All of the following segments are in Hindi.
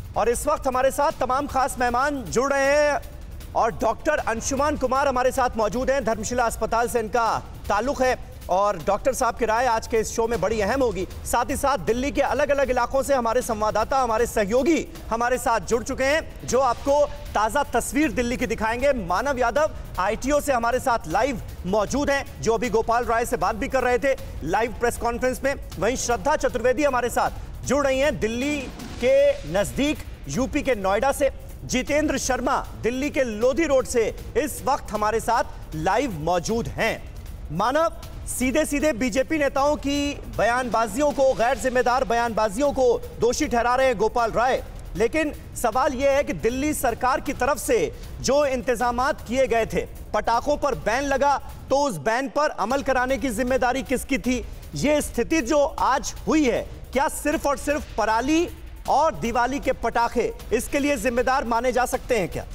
और इस वक्त हमारे साथ तमाम खास मेहमान जुड़ रहे हैं और डॉक्टर अंशुमान कुमार हमारे साथ मौजूद हैं। धर्मशिला अस्पताल से इनका ताल्लुक है और डॉक्टर साहब की राय आज के इस शो में बड़ी अहम होगी। साथ ही साथ दिल्ली के अलग अलग इलाकों से हमारे संवाददाता, हमारे सहयोगी हमारे साथ जुड़ चुके हैं जो आपको ताज़ा तस्वीर दिल्ली की दिखाएंगे। मानव यादव ITO से हमारे साथ लाइव मौजूद हैं, जो अभी गोपाल राय से बात भी कर रहे थे लाइव प्रेस कॉन्फ्रेंस में। वहीं श्रद्धा चतुर्वेदी हमारे साथ जुड़ रही हैं दिल्ली के नजदीक यूपी के नोएडा से। जितेंद्र शर्मा दिल्ली के लोधी रोड से इस वक्त हमारे साथ लाइव मौजूद हैं। मानव, सीधे सीधे बीजेपी नेताओं की बयानबाजियों को, गैर जिम्मेदार बयानबाजियों को दोषी ठहरा रहे हैं गोपाल राय, लेकिन सवाल यह है कि दिल्ली सरकार की तरफ से जो इंतजामात किए गए थे, पटाखों पर बैन लगा तो उस बैन पर अमल कराने की जिम्मेदारी किसकी थी? यह स्थिति जो आज हुई है, क्या सिर्फ और सिर्फ पराली और दिवाली के पटाखे इसके लिए जिम्मेदार माने जा सकते हैं क्या?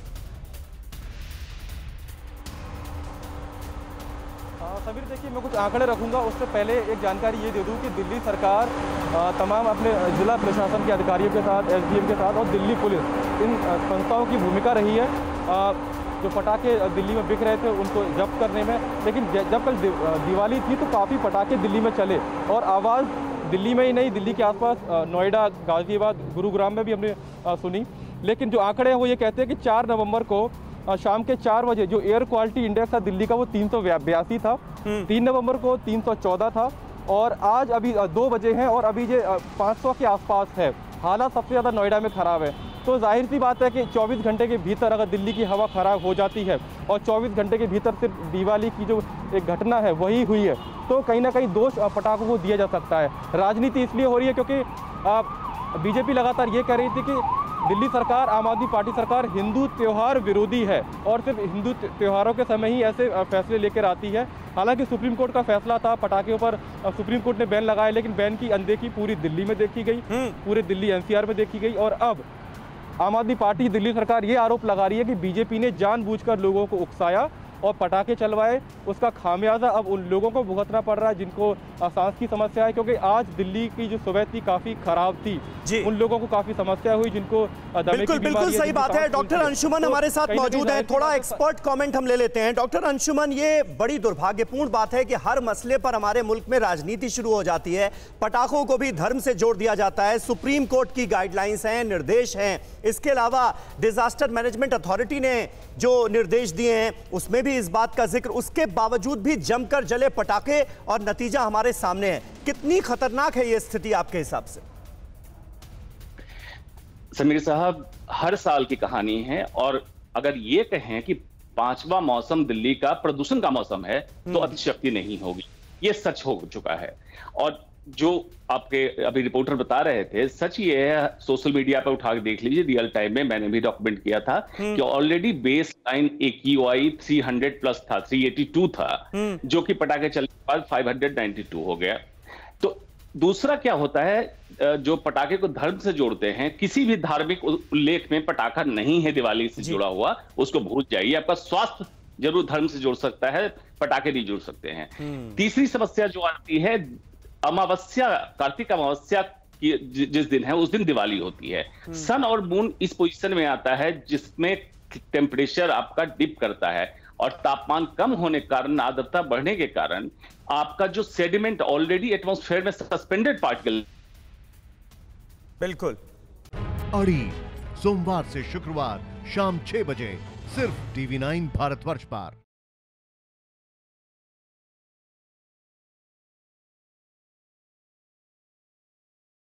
सबीर, देखिए, मैं कुछ आंकड़े रखूंगा, उससे पहले एक जानकारी ये दे दूं कि दिल्ली सरकार तमाम अपने जिला प्रशासन के अधिकारियों के साथ, SDM के साथ और दिल्ली पुलिस, इन संस्थाओं की भूमिका रही है जो पटाखे दिल्ली में बिक रहे थे उनको जब्त करने में। लेकिन जब कल दिवाली थी तो काफ़ी पटाखे दिल्ली में चले और आवाज़ दिल्ली में ही नहीं, दिल्ली के आसपास नोएडा, गाजियाबाद, गुरुग्राम में भी हमने सुनी। लेकिन जो आंकड़े हैं वो ये कहते हैं कि 4 नवंबर को शाम के 4 बजे जो एयर क्वालिटी इंडेक्स था दिल्ली का वो 382 था, 3 नवंबर को 314 था और आज अभी 2 बजे हैं और अभी ये 500 के आसपास है। हालात सबसे ज़्यादा नोएडा में ख़राब है। तो जाहिर सी बात है कि 24 घंटे के भीतर अगर दिल्ली की हवा ख़राब हो जाती है और 24 घंटे के भीतर सिर्फ दिवाली की जो एक घटना है वही हुई है, तो कहीं ना कहीं दोष पटाखों को दिया जा सकता है। राजनीति इसलिए हो रही है क्योंकि बीजेपी लगातार ये कह रही थी कि दिल्ली सरकार, आम आदमी पार्टी सरकार हिंदू त्यौहार विरोधी है और सिर्फ हिंदू त्योहारों के समय ही ऐसे फैसले लेकर आती है। हालांकि सुप्रीम कोर्ट का फैसला था पटाखे पर, सुप्रीम कोर्ट ने बैन लगाया, लेकिन बैन की अनदेखी पूरी दिल्ली में देखी गई, पूरे दिल्ली NCR में देखी गई। और अब आम आदमी पार्टी, दिल्ली सरकार ये आरोप लगा रही है कि बीजेपी ने जानबूझकर लोगों को उकसाया और पटाखे चलवाए। उसका खामियाजा अब उन लोगों को भुगतना पड़ रहा है जिनको सांस की समस्या है, क्योंकि आज दिल्ली की जो सुबह थी काफ़ी खराब थी, उन लोगों को काफ़ी समस्या हुई जिनको बिल्कुल सही बात है। डॉक्टर अंशुमन हमारे साथ मौजूद हैं, थोड़ा एक्सपर्ट कमेंट हम ले लेते हैं। डॉक्टर अंशुमन, ये बड़ी दुर्भाग्यपूर्ण बात है कि हर मसले पर हमारे मुल्क में राजनीति शुरू हो जाती है। पटाखों को भी धर्म से जोड़ दिया जाता है। सुप्रीम कोर्ट की गाइडलाइंस हैं, निर्देश हैं, इसके अलावा डिजास्टर मैनेजमेंट अथॉरिटी ने जो निर्देश दिए हैं उसमें भी इस बात का जिक्र, उसके बावजूद भी जमकर जले पटाखे और नतीजा हमारे सामने है। कितनी खतरनाक है ये स्थिति आपके हिसाब से? समीर साहब, हर साल की कहानी है और अगर ये कहें कि 5वां मौसम दिल्ली का प्रदूषण का मौसम है तो अतिशयोक्ति नहीं होगी। ये सच हो चुका है और जो आपके अभी रिपोर्टर बता रहे थे, सच ये है। सोशल मीडिया पर उठा के देख लीजिए, रियल टाइम में मैंने भी डॉक्यूमेंट किया था कि already base line AQI 300 plus था, 382 था, जो कि पटाखे चलने के बाद 592 हो गया। तो दूसरा क्या होता है, जो पटाखे को धर्म से जोड़ते हैं, किसी भी धार्मिक उल्लेख में पटाखा नहीं है दिवाली से जुड़ा हुआ, उसको भूल जाइए। आपका स्वास्थ्य जरूर धर्म से जोड़ सकता है, पटाखे नहीं जोड़ सकते हैं। तीसरी समस्या जो आती है, अमावस्या, कार्तिक अमावस्या की जिस दिन है उस दिन दिवाली होती है। सन और मून इस पोजीशन में आता है जिसमें टेम्परेचर आपका डिप करता है और तापमान कम होने के कारण, आर्द्रता बढ़ने के कारण आपका जो सेडिमेंट ऑलरेडी एटमॉस्फेयर में सस्पेंडेड पार्टिकल। बिल्कुल। अड़ी सोमवार से शुक्रवार शाम 6 बजे सिर्फ TV9 भारतवर्ष पर।